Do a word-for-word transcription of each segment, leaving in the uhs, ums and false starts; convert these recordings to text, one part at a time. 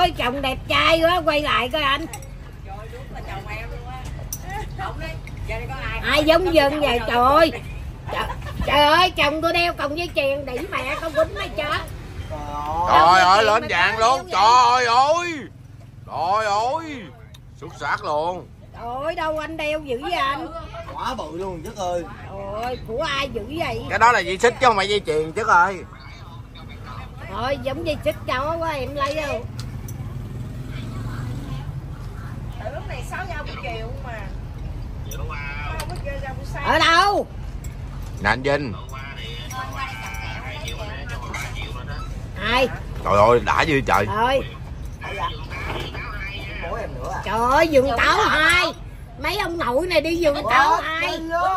ơi chồng đẹp trai quá, quay lại coi anh. Ai giống dân vậy trời ơi. Trời, trời ơi chồng tôi đeo còng dây chuyền đỉ mẹ con quýnh mày chết. Trời ơi lên vàng luôn. Trời ơi. Trời ơi. Xuất sắc luôn. Trời ơi đâu anh đeo dữ vậy anh? Quá bự luôn Chất ơi. Trời ơi của ai dữ vậy? Cái đó là dây xích chứ không phải dây chuyền Chất ơi. Thôi giống dây xích cháu quá em lấy đâu. Lúc này sáu giờ buổi chiều mà. Ở đâu? Nè anh Vinh. Ai? Trời ơi đã dữ trời. Trời. Trời ơi vườn táo hai. Mấy ông nội này đi vườn táo hai.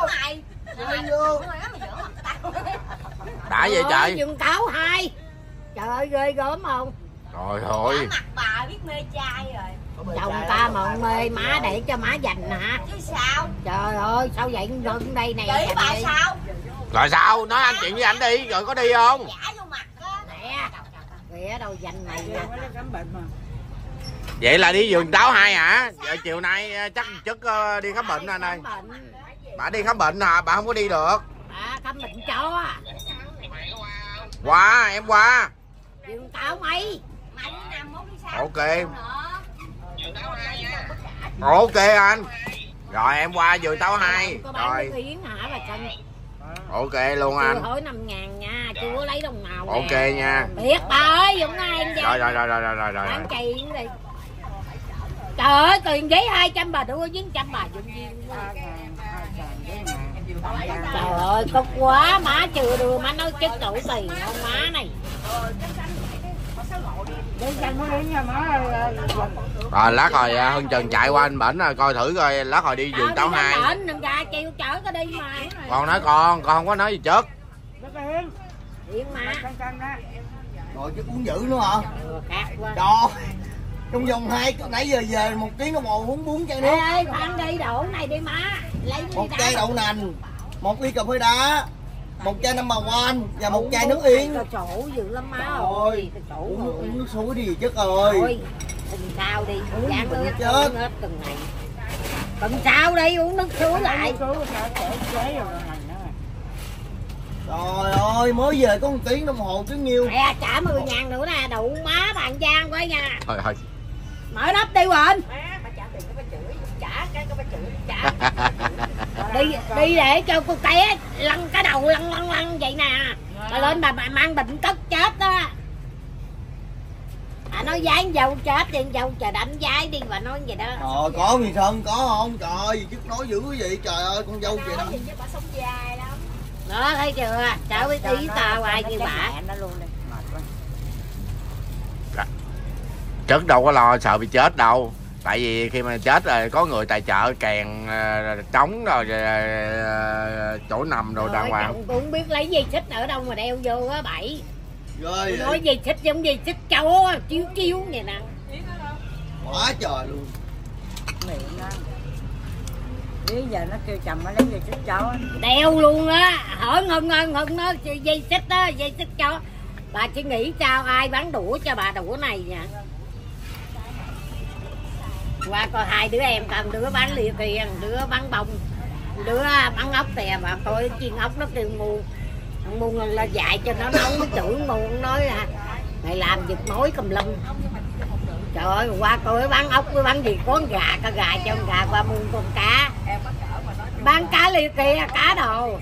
Đã vậy trời. Vườn táo hai. Trời ơi ghê gớm không? Trời ơi. Mặt bà biết mê trai rồi. Chồng ta mà mê má để cho má dành hả? Chứ sao? Trời ơi sao vậy gần đây này? Chị bà sao? Rồi sao? Nói anh chuyện với anh đi, rồi có đi không? Giả vô mặt á. Nè. Kìa đâu dành này nè. Vậy là đi vườn táo hai hả? Giờ chiều nay chắc Chất đi khám bệnh anh ơi. Bà đi khám bệnh hả? Bà không có đi được. À khám bệnh chó. Qua, em qua. Vườn táo mấy? Ok. Ok anh. Rồi em qua vườn táo hai. Rồi. Hả bà Trân? Ok luôn anh. Hỏi năm ngàn nha, chưa có lấy đồng nào. Ok nha. Thiệt bà ơi, Dũng Ai em Rồi rồi rồi rồi rồi rồi rồi. Bán kỳ đi. Trời ơi, tiền giấy hai trăm bà đưa chín trăm bà Dũng Duyên. Trời ơi, cực quá, má chưa đưa, má nói chết đủ tiền không má này. Rồi lát rồi Hưng Trần chạy qua anh bển rồi coi thử coi lát rồi đi vườn táo hai. Đừng ra chịu chở cái đi mà. Con nói con, con không có nói gì Chất. Điện mà. Rồi chứ uống dữ nữa hả? Trời. Trong vòng hai nãy giờ về một tiếng đồng hồ uống bốn chai nước. Ê ê khoan đi đổ này đi má. Lấy một chai đậu nành, một ly cà phê đá, một chai number one và một chai nước yên. Chỗ dữ lắm má ơi. Uống, uống nước suối đi Chất ơi. Từng sao đi, dán nước chết hết từng này. Từng sao đi uống nước suối lại. Trời ơi mới về có một tiếng đồng hồ chứ nhiêu. Mẹ trả mười ngàn nữa nè, đụ má bạn Giang quá nha. Thôi thôi. Mở nắp đi Quỳnh. Đi đi để cho cô té lăn cái đầu lăn lăn lăn vậy nè. Bà lên bà, bà mang bệnh cất chết á. À nói dán dâu chết đi, dâu trời đánh giái đi bà nói vậy đó. Trời có người thân có không? Trời chứ nói dữ cái gì trời ơi con dâu chị. Đó thấy chưa? Cháu biết ý tao ai như bà. Chất đâu có lo sợ bị chết đâu. Tại vì khi mà chết rồi có người tài trợ kèn trống rồi chỗ nằm rồi đàng hoàng. Chồng tôi không biết lấy dây xích ở đâu mà đeo vô á bậy. Rồi nói dây xích giống dây xích châu á, chiếu chiếu vậy nè. Quá trời luôn. Bây giờ nó kêu chồng nó lấy dây xích chó. Đeo luôn á, hỏi ngân ngân ngân nó dây xích á, dây xích chó. Bà chỉ nghĩ sao ai bán đũa cho bà đũa này nha. Qua coi hai đứa em cầm đứa bán lìa tiền, đứa bán bông, đứa bán ốc kìa mà coi chiên ốc nó kêu ngu. Ngu là dạy cho nó nấu nó chửi ngu nói là mày làm giật mối cầm lum. Trời ơi qua coi bán ốc với bán gì có con gà, con gà cho con gà qua mua con cá. Bán cá lìa kìa, cá đồ.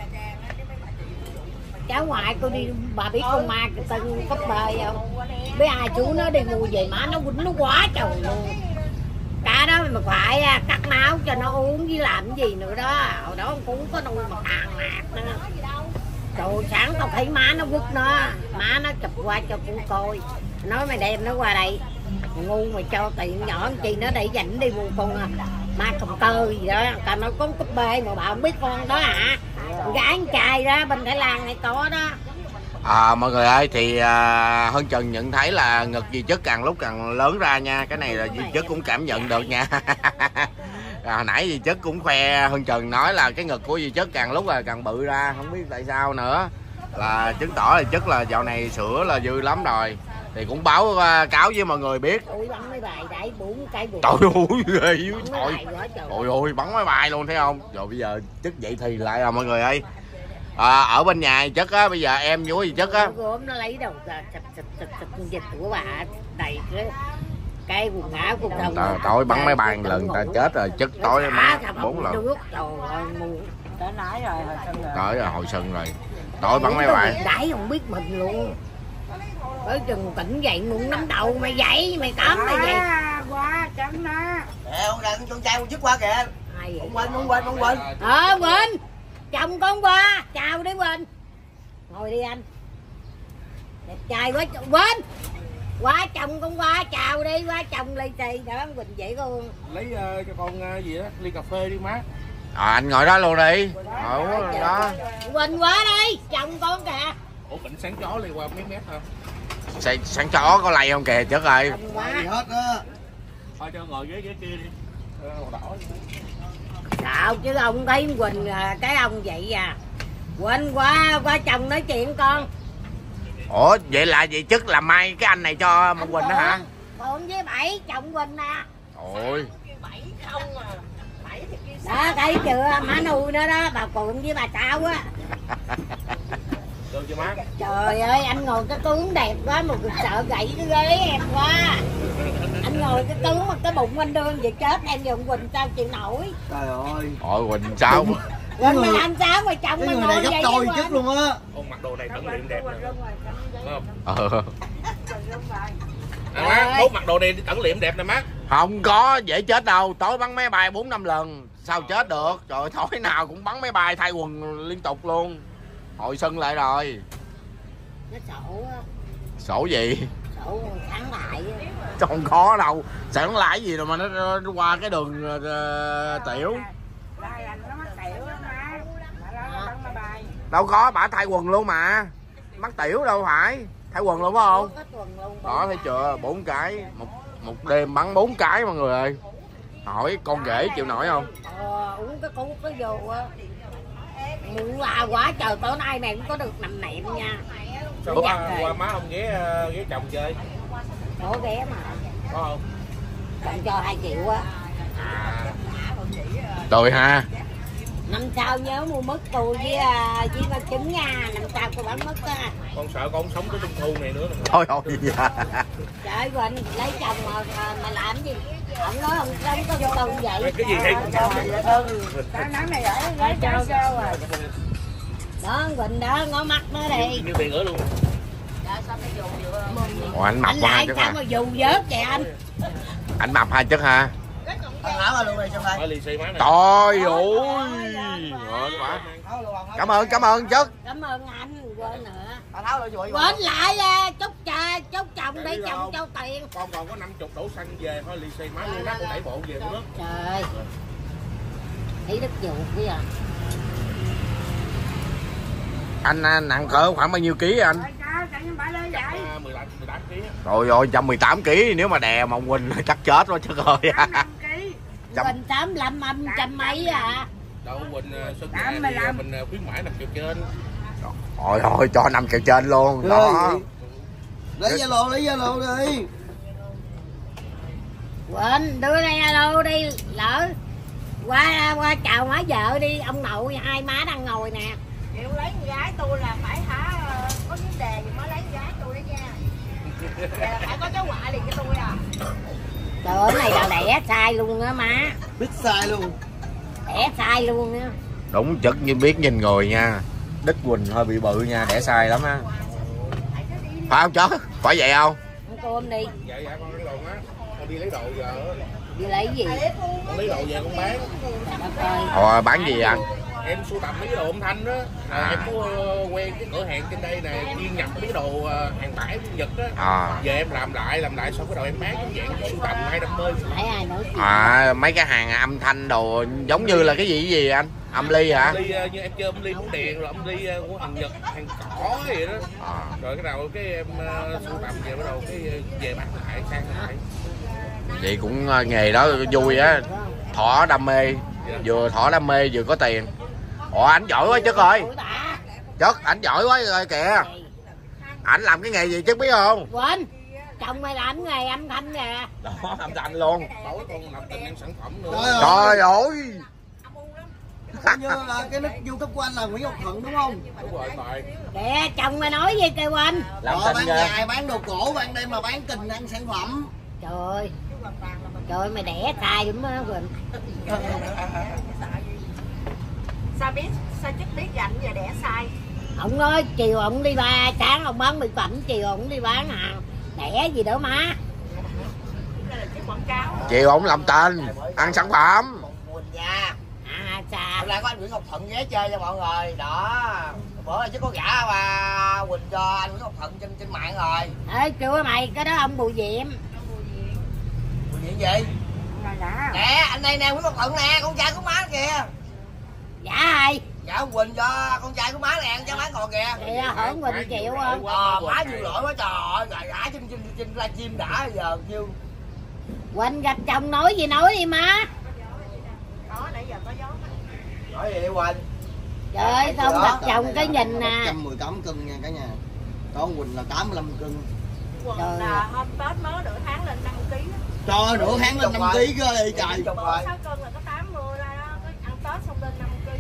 Cháu ngoại cô đi, bà biết con ma tân cấp bê không? Biết ai chú nó đi mua về má nó quýnh nó quá trời luôn. Cá đó mà phải cắt máu cho nó uống với làm cái gì nữa đó. Hồi đó cũng có nuôi mà tàn mạc nữa. Trời sáng tao thấy má nó quất nó, má nó chụp qua cho cô coi. Nói mày đem nó qua đây. Ngu mày cho tiền nhỏ chi nó để dành đi mua con ma cầm tơ gì đó. Tao nói có cấp bê mà bà không biết con đó hả? Gái trai đó bên Thái Lan hay có đó. À, mọi người ơi thì à, Hân Trần nhận thấy là ngực dì Chất càng lúc càng lớn ra nha. Cái này là dì Chất cũng cảm nhận được nha. À, hồi nãy dì Chất cũng khoe Hân Trần nói là cái ngực của dì Chất càng lúc là càng bự ra. Không biết tại sao nữa. Là chứng tỏ là Chất là dạo này sữa là dư lắm rồi. thì cũng báo uh, cáo với mọi người biết. Ui bắn máy bài đẩy bốn cái buồn. Trời ơi ghê dữ trời. Trời ơi bắn máy bài luôn thấy không. Rồi bây giờ chất dậy thì lại rồi mọi người ơi. À, ở bên nhà chất á, bây giờ em vô gì chất á. Gốm nó lấy đầu sập sập sập sập dịch của bà đầy cái cái quần áo của chồng. Trời tối bắn máy bay lần ta chết rồi, chất tối má bốn lần. Trời ơi ngu. Đã nói rồi hồi sân rồi. Tới rồi hồi sân rồi. Tối bắn máy bay. Đẩy không biết mình luôn. Tới chừng tỉnh dậy muốn nắm đầu mày dậy mày cấm mày vậy. Quá trắng đó. Nè con đàn con trai con dứt qua kìa. Không quên không quên không quên. Ờ Quỳnh. Chồng con qua, chào đi Quỳnh. Ngồi đi anh. Đẹp trai quá Quỳnh. Quá chồng con qua, chào đi, quá chồng ly xì đó Quỳnh vậy luôn. Lấy uh, cho con uh, gì đó, ly cà phê đi má. À, anh ngồi đó luôn đi. Ngồi đó. Quỳnh quá đi, chồng con kìa. Ủa bệnh sáng chó lây qua mấy mét hả? Sáng, sáng chó có lay không kìa chất ơi. Gì hết á. Thôi cho ngồi ghế ghế kia đi. Đỏ. Sao chứ ông thấy Quỳnh cái ông vậy à. Quỳnh qua qua chồng nói chuyện con. Ủa vậy là vậy chất là may cái anh này cho một Quỳnh đó hả? Còn với bảy chồng Quỳnh nè. Ôi. Đó thấy chưa má nuôi nữa đó bà Phượng với bà Sáu á. Được chưa má? Trời ơi anh ngồi cái tướng đẹp quá mà sợ gãy cái ghế em quá. Anh ngồi cái tướng mà cái bụng anh đương vậy chết em dùng Quỳnh sao chịu nổi. Trời ơi. Ôi Quỳnh sao? Quỳnh mà anh Sáu mà chồng mà ngồi vậy đôi chút luôn á. Ô mặc đồ này tận liệm đẹp nè. Không? Ờ. À, má, mốt mặc đồ này tận liệm đẹp nè má. Không có dễ chết đâu, tối bắn máy bay bốn năm lần sao chết được. Trời ơi tối nào cũng bắn máy bay thay quần liên tục luôn. Hồi sân lại rồi. Nó sổ á. Sổ gì? Sổ sáng lại á. Không có đâu. Sáng lại gì đâu mà nó, nó qua cái đường uh, tiểu. Đâu có, bả thay quần luôn mà. Mắc tiểu đâu phải. Thay quần luôn phải không? Đó thấy chưa, bốn cái, một một đêm bắn bốn cái mọi người ơi. Hỏi con rể chịu nổi không? Ờ, uống cái cú cái vô á. Muốn la quá trời tối nay mày cũng có được nằm nệm nha. Sao qua, qua má không ghé ghé chồng chơi? Có ghé mà. Có không? Chồng cho hai triệu á. À. Rồi ha. Năm sau nhớ mua mứt tôi với với ba trứng nha, năm sau tôi bán mứt á. Con sợ con sống tới trung thu này nữa. Thôi thôi. Trời ơi Quỳnh, lấy chồng mà, mà làm gì? Ông nói ông sống có vô đâu vậy? Cái gì vậy? Ừ. Tao nói mày ở lấy cho sao à? Đó Quỳnh đó, ngó mắt nó đi. Như tiền nữa luôn. Ủa, anh mập anh quá lại chứ sao hả? mà dù vớt vậy anh? Anh mập hai chất hả? Ăn áo luôn đây xong đây. Ở lì xì má này. Trời ơi. Ngon quá. Cảm ơn, cảm ơn chất. Cảm ơn anh, quên nữa. Anh áo luôn rồi. Quên lại à, chúc cha, chúc chồng để chồng cho tiền. Con còn có năm mươi đổ xăng về thôi lì xì má luôn đó, con đẩy bộ về con nước. Trời. Thấy đất dụ bây giờ. Anh nặng cỡ khoảng bao nhiêu ký anh? mười tám ký. Rồi rồi một trăm mười tám ký nếu mà đè mà ông Quỳnh chắc chết quá chứ ơi. Quỳnh tám lăm âm trăm mấy à. Đâu Quỳnh Xuân về thì mình khuyến mãi năm triệu trên. Rồi thôi cho năm triệu trên luôn. Đó. Lấy Zalo lấy Zalo đi. Quỳnh đưa đây alo đi lỡ qua qua chào má vợ đi ông nội hai má đang ngồi nè. Chịu lấy con gái tôi là phải hả có vấn đề gì mới lấy con gái tôi đó nha. Vậy là phải có cháu quạ liền cho tôi à. Trời ơi này là đẻ sai luôn á má. Biết sai luôn. Đẻ sai luôn á. Đúng chất như biết nhìn người nha. Đích Quỳnh hơi bị bự nha, đẻ sai lắm á. Phải không chứ? Phải vậy không? Ăn cơm đi. Dạ dạ con lấy đồ á. Con đi lấy đồ giờ. Đi lấy gì? Con lấy đồ về con bán. Rồi bán gì anh? Em sưu tầm mấy cái đồ âm thanh đó. À. Em có quen cái cửa hàng trên đây nè, chuyên nhập mấy cái đồ hàng tải Nhật á. À. Về em làm lại, làm lại xong cái đầu em bán cũng dạng sưu tầm hai đam mê. Phải ai nói gì? À mấy cái hàng âm thanh đồ giống như là cái gì cái gì anh? Âm ly hả? Âm ly như em chơi âm ly bóng đèn rồi âm ly của hàng Nhật, hàng cỏ vậy đó. À. Rồi cái đầu cái em sưu tầm về bắt đầu cái về bán lại sang lại. Vậy cũng nghề đó vui á, thỏa đam mê, vừa thỏa đam mê vừa có tiền. Ủa ảnh giỏi quá chất ơi. Chất ảnh giỏi quá rồi kìa. Ảnh làm cái nghề gì chất biết không? Quỳnh chồng mày làm nghề âm thanh kìa. Đó, âm thanh luôn. Tối con làm tình ăn sản phẩm nữa. Trời Trời ơi. Như là cái nick YouTube của anh là Nguyễn Ngọc Thuận đúng không? Đúng rồi Tài. Kìa chồng mày nói gì kêu anh. Làm Rồi tình bán kìa. dài, bán đồ cổ, bán đây mà bán kình ăn sản phẩm. Trời ơi. Trời ơi mày đẻ cay lắm á Quỳnh. Sao biết, sao chắc biết rảnh giờ đẻ sai. Ông nói chiều ông đi ba, sáng ông bán mỹ phẩm, chiều ông đi bán hàng. Đẻ gì đó má. Đây là chiếc quảng cáo. Chiều ổng làm tình, ăn sản phẩm. Quỳnh nha. À chà. Hôm nay có anh Nguyễn Ngọc Thuận ghé chơi cho mọi người. Đó. Bữa nay chứ có gã bà Quỳnh cho anh Nguyễn Ngọc Thuận trên trên mạng rồi. Ê chưa mày, cái đó ông Bùi Diệm. Quỳnh gì vậy? Nè, anh đây nè, Nguyễn Ngọc Thuận nè, con trai của má kìa. Dạ hay. Dạ ông Quỳnh cho con trai của má nè, ăn cho má còn kìa. Kìa hỏi Quỳnh chịu không? Ờ, má chịu lỗi quá trời ơi, gã gã trên trên trên livestream đã giờ kêu. Quỳnh gặp chồng nói gì nói đi má. Đó, nãy giờ có gió. Nói gì Quỳnh? Trời ơi, không gặp chồng cái nhìn nè. một trăm mười tám cân nha cả nhà. Đó Quỳnh là tám mươi lăm cân. Quần là hôm Tết mới nửa tháng lên năm ký. Cho nửa tháng lên năm ký cơ đi trời. sáu cân là có tám mươi ra đó, ăn Tết xong lên năm ký.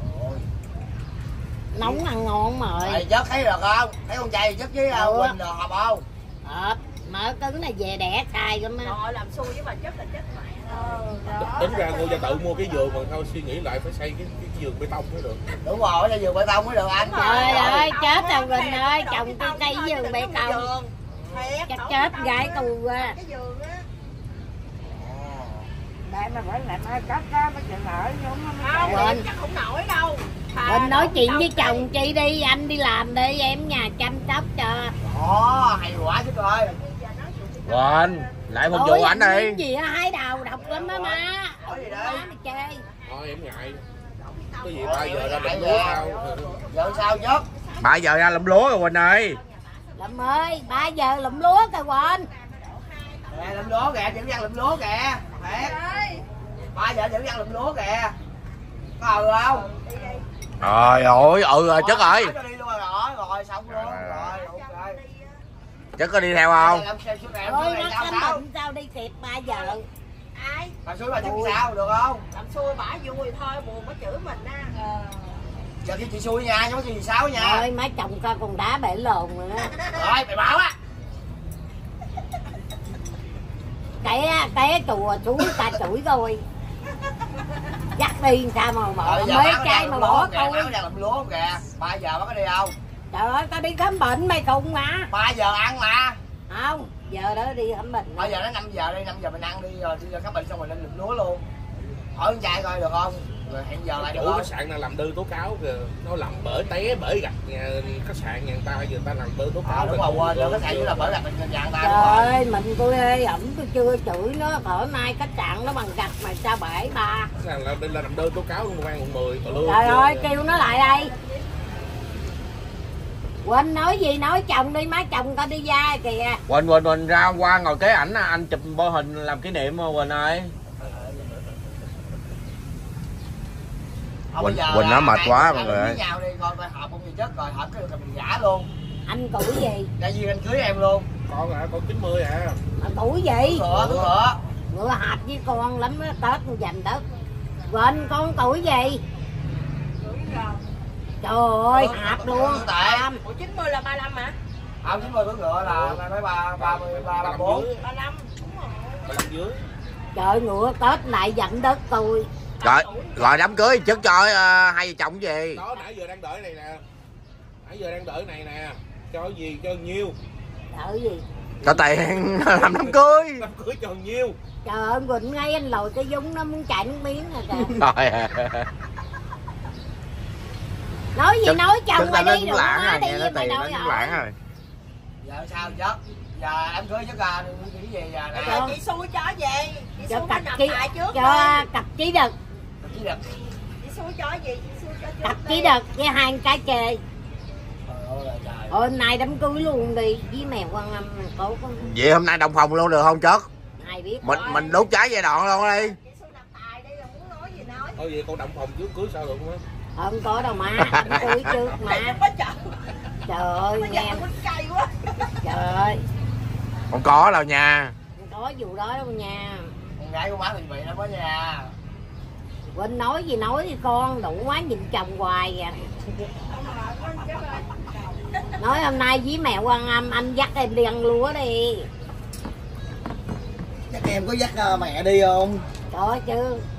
Nóng ăn ngon mà Rồi ơi. chất thấy được không? Thấy con trai chất với Ừ. Quỳnh được hợp không? Ờ, mở cứng này về đẻ sai lắm á. Rồi làm xui với bà chất là chất mẹ. Tính ra Ngô Gia Tự mua cái giường mà thôi suy nghĩ lại phải xây cái, cái giường bê tông mới được. Đúng rồi, xây giường bê tông mới được anh. Trời ơi, chết rồi Quỳnh ơi, chồng tôi xây giường bê tông. Chắc chết gái tôi quá. Cái giường á. Để mà phải làm ai cắt đó mới chịu nổi Không, Quỳnh. chắc không nổi đâu. Quỳnh nói chuyện với chồng chị đi, anh đi làm đi, em nhà chăm sóc cho. Ồ, hay quá chứ coi. Quỳnh, lại phục Ôi, vụ ảnh anh đi. gì á, hái đầu độc lắm á má. Nói gì Má đây? mày chơi. Thôi em ngại. Cái gì ba giờ ra định lúa sao? Giờ sao chất? ba giờ ra làm lúa rồi Quỳnh ơi. Lâm ơi, ba giờ lụm lúa kìa Quỳnh. Nè, lụm lúa kìa, dẫn răng lụm lúa kìa. Thiệt. ba giờ dẫn răng lụm lúa kìa. Có ừ không? Trời ơi, ừ rồi chất ơi. Cho đi luôn rồi, rồi, rồi xong luôn. Rồi, ok. Chất có đi theo không? Làm xe suốt ngày, Ôi, suốt ngày nó sao canh sao? định sao đi kịp ba giờ. Ai? Bà suối bà chứ sao, được không? Làm xui bả vui thôi, buồn có chửi mình á. Giờ kêu chị xui nha, chứ có gì sao nha. Ôi, má chồng coi con đá bể lồn rồi đó. Rồi, mày bảo á. Té, té chùa xuống ta chửi tôi. Dắt đi sao mà bỏ Rồi, giờ mấy bác cái đang mà lụm bỏ lúa kìa, tôi. bác đang lụm lúa kìa. ba giờ bác có đi không? Trời ơi, tao đi khám bệnh mày khùng mà. ba giờ ăn mà. Không, giờ đó đi khám bệnh. Bây giờ nó năm giờ đi, năm giờ mình ăn đi rồi đi ra khám bệnh xong rồi lên lụm lúa luôn. Hỏi con trai coi được không? Rồi hẹn giờ lại được Chủ không? khách sạn nào làm đơn tố cáo kìa, nó làm bể té bể gạch nhà khách sạn nhà người ta, giờ người ta làm đơn tố cáo. À, đúng rồi, quên rồi, khách sạn với là bởi là mình nhà người ta đúng Trời rồi. ơi, mình tôi ê ẩm tôi chưa chửi nó. Khỏi nay khách sạn nó bằng gạch mà sao bể ba. Khách sạn là, là làm đơn tố cáo công an quận mười tờ lương. Trời ơi, kêu nó lại đây. Quỳnh nói gì nói chồng đi, má chồng tao đi ra kìa. Quỳnh, Quỳnh, Quỳnh ra hôm qua ngồi kế ảnh anh chụp bô hình làm kỷ niệm mà Quỳnh ơi. Không, Quỳnh- bây giờ Quỳnh nó là mệt hai quá người mọi ăn người với ơi. nhau đi coi coi hợp không gì chết rồi hợp cái được mình giả luôn. Anh tuổi gì? Đại viên anh cưới em luôn. Con à, con chín mươi à. Anh tuổi gì? Ngựa, cưới ngựa. Ngựa hạt với con lắm á, Tết con dành đất. Quỳnh con tuổi gì? Trời ơi, Ừ, hạt ừ, luôn. ừ, tại- Tam. Ủa chín mươi là ba mươi lăm hả? Không, chín mươi cưới ngựa là mấy ba ba mươi ba ba bốn. ba mươi lăm, đúng rồi. ba mươi dưới. Trời Ngựa Tết này dành đất tôi. Rồi, rồi đám cưới chất cho uh, hai vợ chồng gì? Đó nãy giờ đang đợi này nè. Nãy giờ đang đợi này nè. Cho gì cho nhiêu? Đợi gì? Cho tiền làm đám cưới. Đám cưới cho nhiêu? Trời ơi, Quỳnh ngay anh lồi cái dung nó muốn chạy nước miếng rồi kìa. Rồi. Nói gì Chất- nói chồng chất mày ta đi nó rồi, lãng má rồi, đi nghe nó với mày tiền nó nói cũng rồi. lãng rồi. Giờ sao chất? Giờ đám cưới chất ra cái gì giờ nè. Rồi chị xui cho gì? Chị Cho xui cặp phải nằm chí, lại trước cho đi. cặp chí đực, Chỉ được. Chị xui cho gì? Chị xui cho trước cặp đi. chí đực với hai cái chề. Trời ơi là trời. Hôm nay đám cưới luôn đi với mèo Quan Âm tốt con. Vậy hôm nay đồng phòng luôn được không chất? Ai biết. Mình mình đốt cháy giai đoạn luôn đi. Chị xui nằm tài đi, rồi muốn nói gì nói. Thôi vậy con động phòng trước cưới sao được không á? Không có đâu má, đám cưới trước má. Mày quá trời. Trời ơi Bây nghe. giờ quýnh cay quá. Trời ơi. Không có đâu nha. Không có vụ đó đâu nha. Con gái của má mình bị lắm đó nha. Quên nói gì nói đi con, đủ quá nhìn chồng hoài à. Nói hôm nay với mẹ Quan Âm anh dắt em đi ăn lúa đi. Chắc em có dắt uh, mẹ đi không? Có chứ.